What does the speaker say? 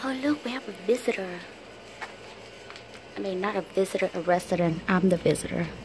Oh look, we have a visitor. I mean, not a visitor, a resident. I'm the visitor.